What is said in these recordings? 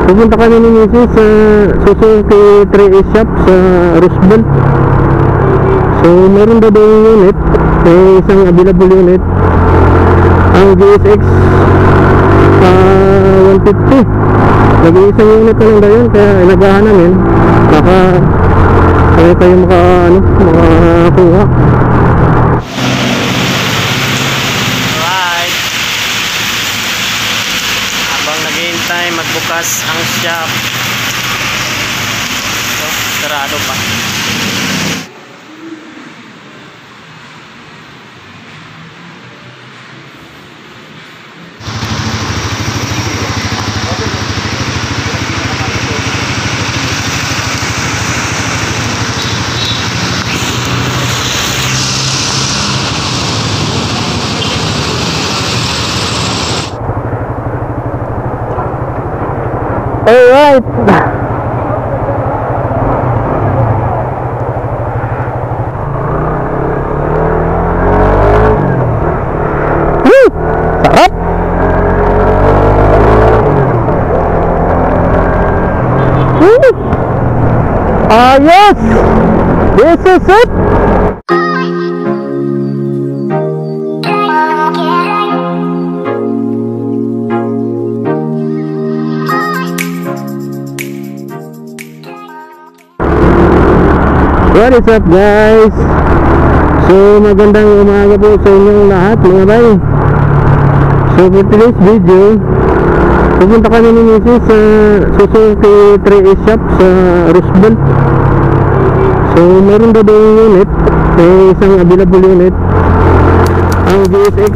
Pupunta kami ni Mrs. sa Suzuki 3S shop sa Roosevelt. So meron daw yung unit, may isang available unit, ang GSX 150. Nag-iisang unit na lang daw yun, kaya inagahan namin baka kayo makakuha. Alright, habang naghihintay magbukas ang shop, so, sarado pa. Alright. Sarap. Yes. This is it. What is up guys? So magandang umaga po sa inyong lahat mga bay. So for today's video, pupunta kami ni Mrs. sa Suzuki 3S shop sa Roosevelt. So meron daw yung unit, may isang available unit, ang GSX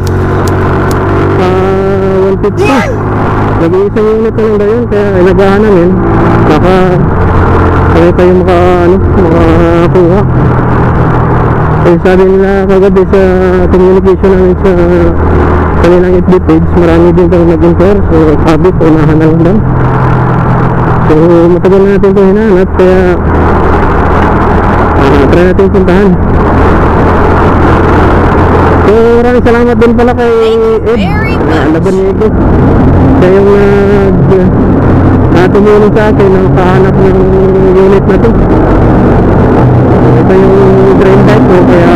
150. Nag-iisang unit na lang daw yun, kaya inagahan namin baka kayo makakuha. Eh, sabi nila kagabi sa communication namin sa kanilang FB page, marami din daw nag-inquire. So sabi ko, unahan na lang daw. So matagal na natin ito hinahanap, kaya try natin puntahan. So maraming salamat din pala kay Ed, laban niya ito. Siya yung tumulong sa akin na makahanap ng unit na to. Ito yung drain type ko, kaya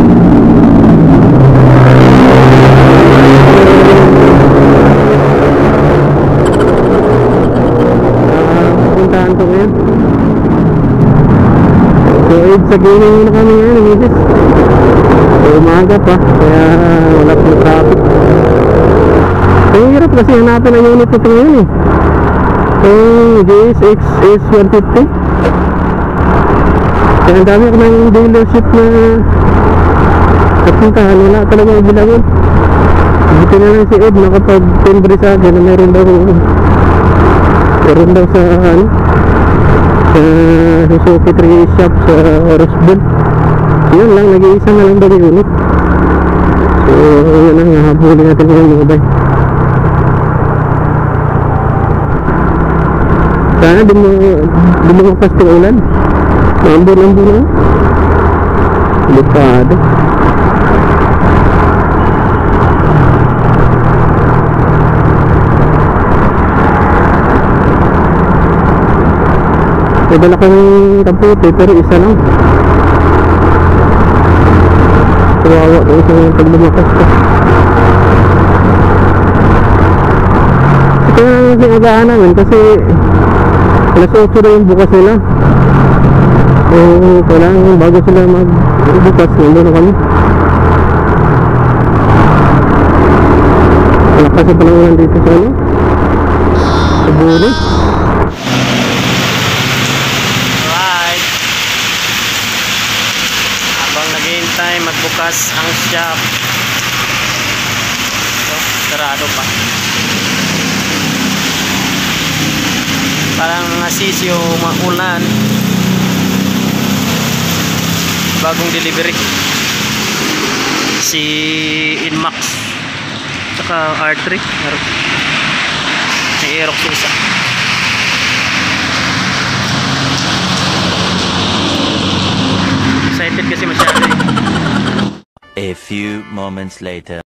puntahan ko ngayon. So sa gaming muna kami ngayon, Mrs. So umaga pa, kaya wala pang traffic. So hirap kasi hanapin ang unit ito ngayon eh. So GSX S150. Kaya ang dami ako ng dealership na kapuntahan, wala talaga yung bilangon. Buti na lang si Ed nakapag-timbre sa akin na meron daw sa sa Suzuki 3S shop sa Roosevelt. Yun lang, nag-iisa na lang daw yung unit. So yun lang, habulin natin ngayon mga bay. Sana di mo kapas ng ulan. Ambon-ambon na. Lupado. May dala kang kapote pero isa lang. Kawawa ko isang pag lumakas ka. Ito na yung sinagahan namin kasi alas 8 na yung bukas nila. So kailangan bago sila magbukas, nandun na kami. Malakas na panangunan dito sa sa Buri. Alright, habang naghihintay magbukas ang shop, so, sarado pa. Parang nasisyo maulan, bagong delivery si Inmax tsaka R3, may Aerox isa. Excited kasi masyado eh. A few moments later.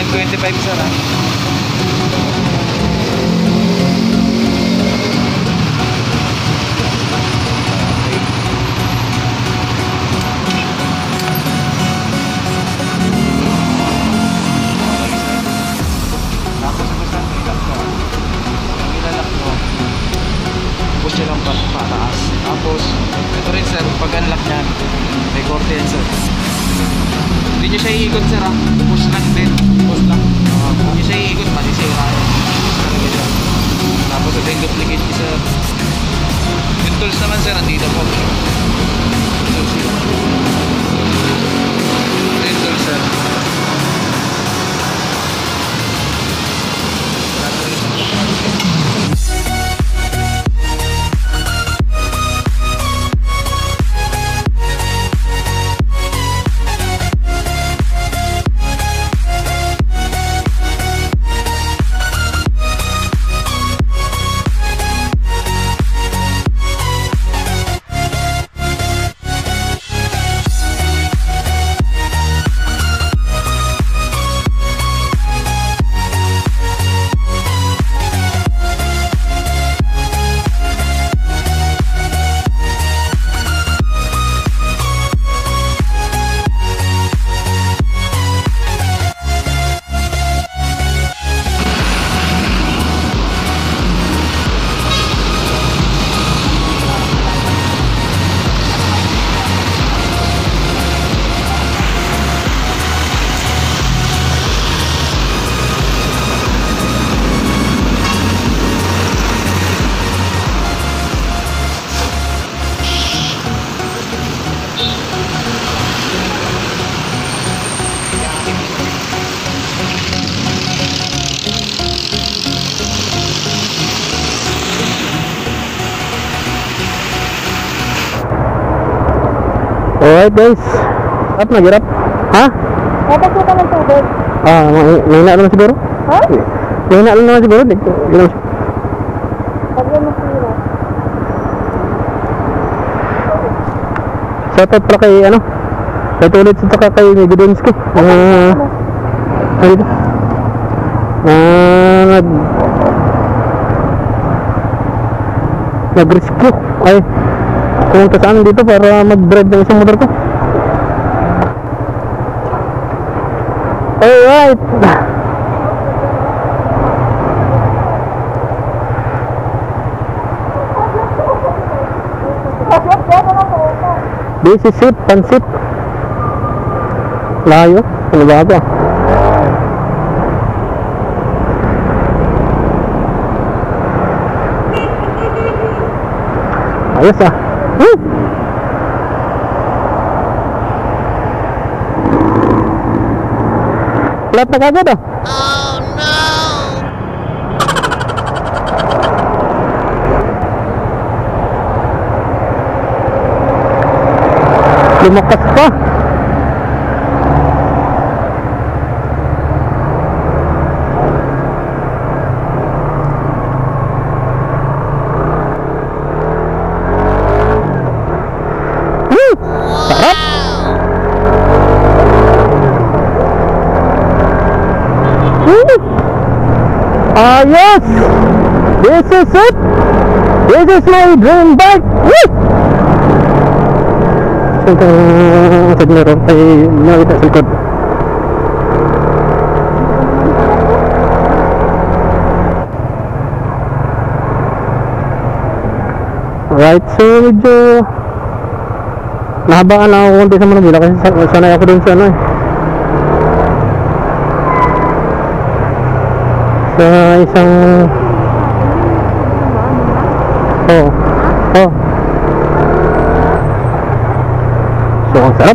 25 sir ha. Tapos ito sir, may lock to. Ang ilalak nyo, push nyo lang pataas. Tapos, ito rin sir, pag unlock nyan, may korte yan sir. Hindi nyo siya iikot sir ha. Push lang din. Push lang. Kung nyo siya iikot, masisira yan. Push talaga siya. Tapos ito yung duplicate nyo sir. Yung tools naman sir, nandito po. Tools nyo. Ito yung tools sir. Alright guys. At naghirap. Ha? Dapat ka ng tubig. Mahina naman siguro. Ha? Mahina lang naman siguro. Pag yan masira. Shoutout pala kay ano. Shoutout ulit sa kay Medudensky. Nag-rescue. Ay, pumunta saan dito para mag-drive ng isang motor ko. Alright. This is it, pansit. Layo, ano ba ito? Ayos ah. Flat na kagad ah. Oh no! Lumakas pa. Sarap. Yes! This is it! This is my dream bike! Woo! So, ito meron ay nakita sa likod. Alright, so medyo nahabaan ako konti sa Manila kasi sanay ako dun sa ano eh, sa isang so ang sarap.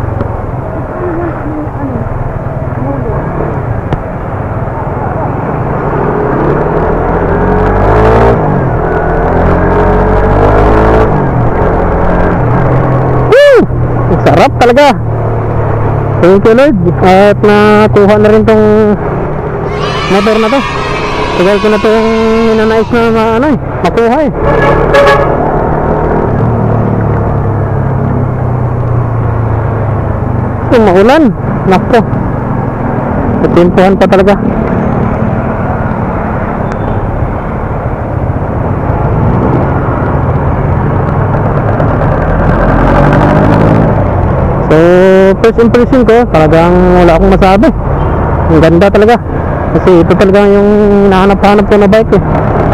Sarap talaga. Thank you Lord. At nakuha na rin tong motor na to. Tagal ko na to yung ninanais na makuha eh. So maulan. Nako. Tempuhan pa talaga. So, first impression ko, talagang wala akong masabi. Ang ganda talaga. Kasi ito talaga yung nahanap-hanap ko na bike eh.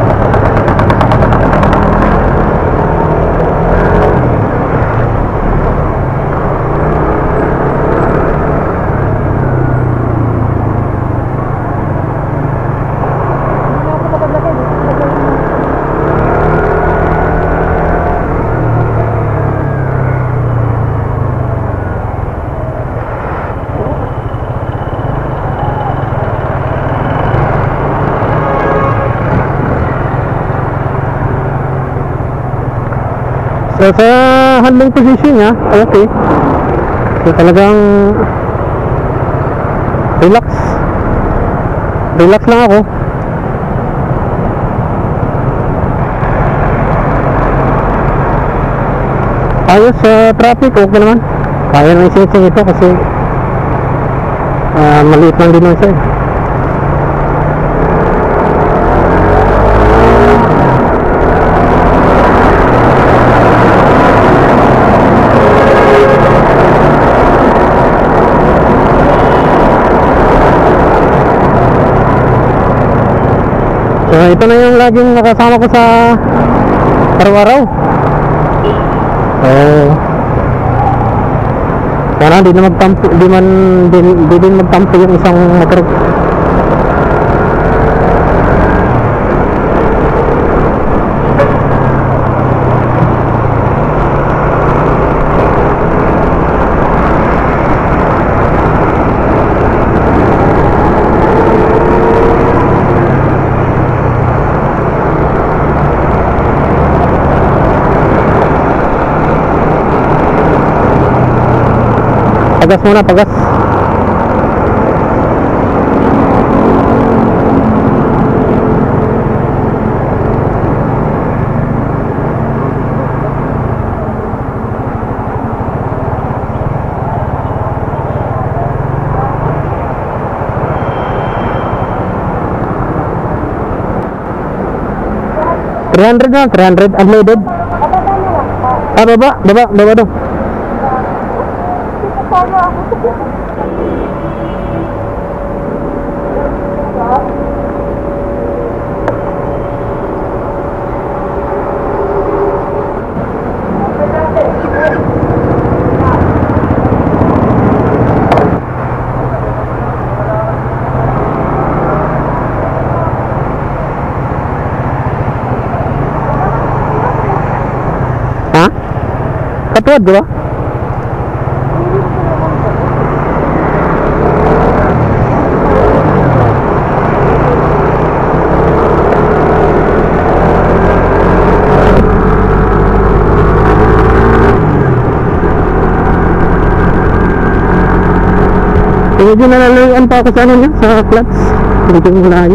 So, sa handling position niya, okay. So, talagang relax lang ako. Ayos sa traffic, okay naman. Kaya nang ising ito kasi maliit lang din siya eh. So, ito na yung laging nakasama ko sa araw-araw. Sana di na magtampo, di din magtampo yung isang motor. Pagas muna, pagas. $300 na, 300 unloaded. Baba daw. Ha? Katuwad di ba? Medyo nalalayuan pa ako sa ano niya, sa clutch. Medyo malayo.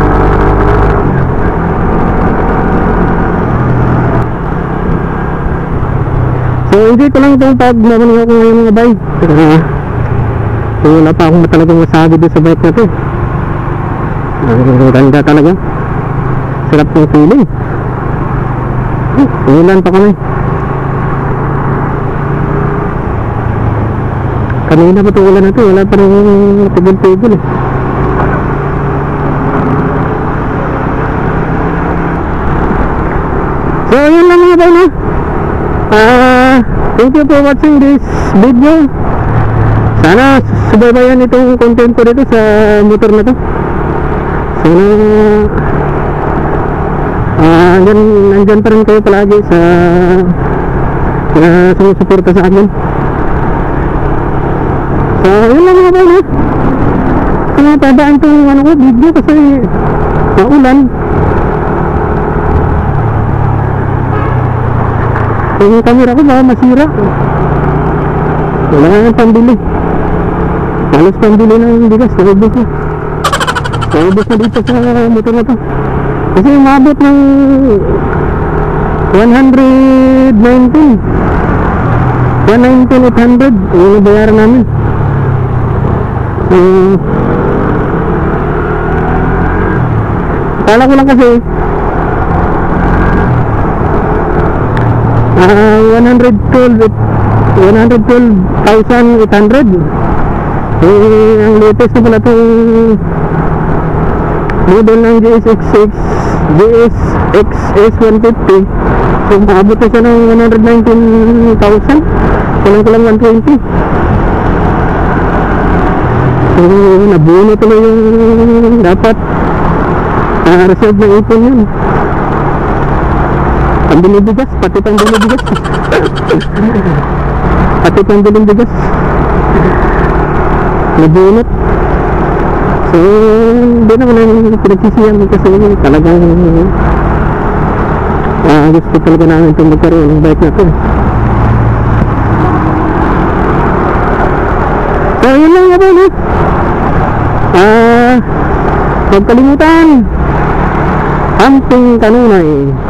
So hindi ko lang itong pag-naman ako ngayon mga bike. So wala pa akong talagang masabi doon sa bike na ito. Ang ganda talaga. Sarap ng feeling. Ulan pa kami. Kanina pa ito ulan na ito, wala pa rin tibol-tibol eh. So yun lang mga bay na. Thank you for watching this video. Sana subaybayan itong content ko dito sa motor na to. Sana nandyan pa rin kayo palagi sa sumusuporta sa akin. So yun lang mga bay na. Kaya tadaan itong video kasi maulan. Yung camera ko baka masira. Wala nga pambili. Halos pambili ng bigas. Naubos na. Naubos na dito sa motor na to. Kasi umabot ng 119,800 yung nabayaran namin. So Kala ko lang kasi 112,800. Eh, ang latest na pala itong model ng GSX6 GSX-S150. So maabot na siya ng 119,000. Kulang 120. So nabuno tuloy yung dapat reserve na ipon yun. Pambili bigas, pati pambili bigas. Pati pambili bigas. Nabunot. So, hindi naman ang pinagsisiyan kasi talagang gusto talaga namin itong magkaroon ng bike na ito. So, yun lang yun ulit. Huwag kalimutan. Amping Kanunay.